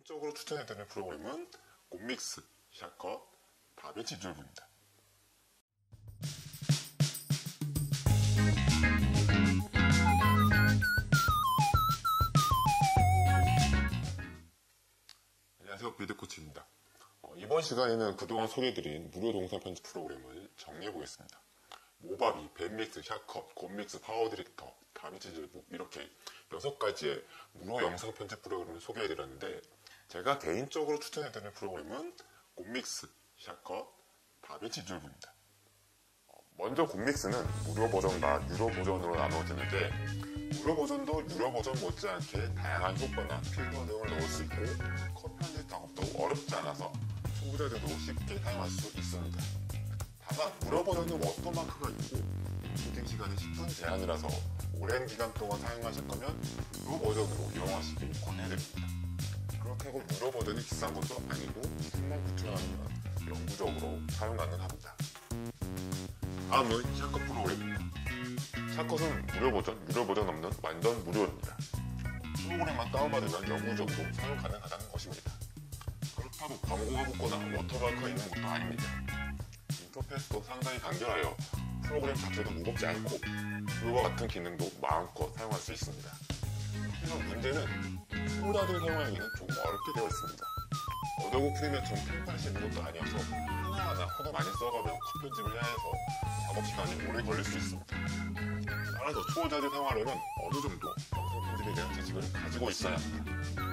개인적으로 추천해드리는 프로그램은 곰믹스, 샷컷, 다빈치 리졸브입니다. 안녕하세요, 빌드코치입니다. 이번 시간에는 그동안 소개해드린 무료 동영상 편집 프로그램을 정리해보겠습니다. 모바비, 밴믹스, 샷컷, 곰믹스, 파워디렉터, 다빈치 리졸브 이렇게 6가지의 무료 영상 편집 프로그램을 소개해드렸는데, 제가 개인적으로 추천해드리는 프로그램은 곰믹스, 샷컷, 다빈치 리졸브입니다. 먼저 곰믹스는 무료 버전과 유료 버전으로 나누어지는데, 무료 버전도 유료 버전 못지않게 다양한 효과나 필터 등을 넣을 수 있고 컷 편집 작업도 어렵지 않아서 초보자들도 쉽게 사용할 수 있습니다. 다만 무료 버전은 워터마크가 있고 슈팅 시간이 10분 제한이라서 오랜 기간 동안 사용하실 거면 유료 버전으로 이용하시길 권해드립니다. 그렇게 하고 유료 버전이 비싼 것도 아니고 39,000원이면 영구적으로 사용 가능합니다. 다음은 샷컷 프로그램입니다. 샷컷은 무료 버전, 유료 버전 없는 완전 무료입니다. 프로그램만 다운받으면 영구적으로 사용 가능하다는 것입니다. 그렇다고 광고가 붙거나 워터마크가 있는 것도 아닙니다. 인터페이스도 상당히 간결하여 프로그램 자체도 무겁지 않고 그와 같은 기능도 마음껏 사용할 수 있습니다. 하지만 문제는 초보자들 사용하기에는 조금 어렵게 되어 있습니다. 어도브 프리미어처럼 편집할 수 있는 것도 아니어서 하나하나 코드 많이 써가며 컷 편집을 해야 해서 작업시간이 오래 걸릴 수 있습니다. 따라서 초보자들 사용하려면 어느 정도 영상 편집에 대한 지식을 가지고 있어야 합니다.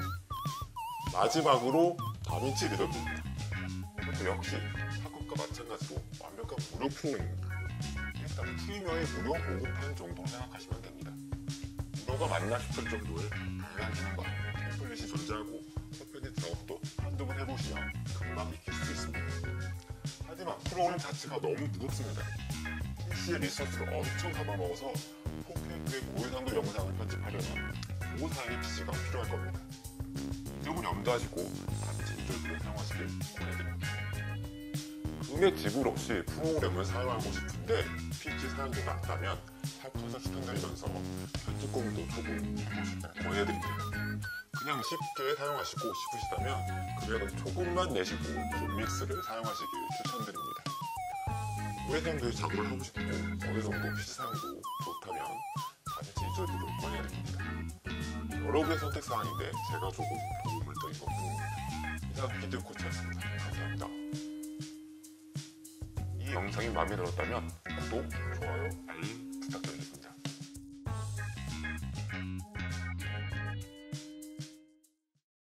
마지막으로 다빈치 리졸브입니다. 이것도 역시 샷컷과 마찬가지로 완벽한 무료 프로그램입니다. 일단 프리미어의 무료 보급판 정도 생각하시면 됩니다. 무료가 맞나 싶을 정도의 다양한 기능과 템플릿이 존재하고 컷 편집 작업도 한두 번 해보시면 금방 익힐 수 있습니다. 하지만 프로그램 자체가 너무 무겁습니다. PC의 리소스를 엄청 잡아먹어서 4K의 고해상도 영상을 편집하려면 고사양의 PC가 필요할 겁니다. 이 점을 염두하시고 다빈치 리졸브를 사용하시길 권해드립니다. 금액 지불 없이 프로그램을 사용하고 싶은데 PC 사용이 낮다면 샷컷을 추천드리면서 편집 고민도 조금 해보시길 권해드립니다. 그냥 쉽게 사용하시고 싶으시다면 금액은 조금만 내시고 곰믹스를 사용하시길 추천드립니다. 고해상도의 작업을 하고 싶고 어느 정도 PC 사용도 좋다면 다빈치 리졸브를 권해드립니다. 여러 개의 선택사항인데 제가 조금 도움을 드린 것 뿐입니다. 이상 빌드코치였습니다. 감사합니다. 이 영상이 마음에 들었다면 구독, 좋아요, 알림 부탁드립니다.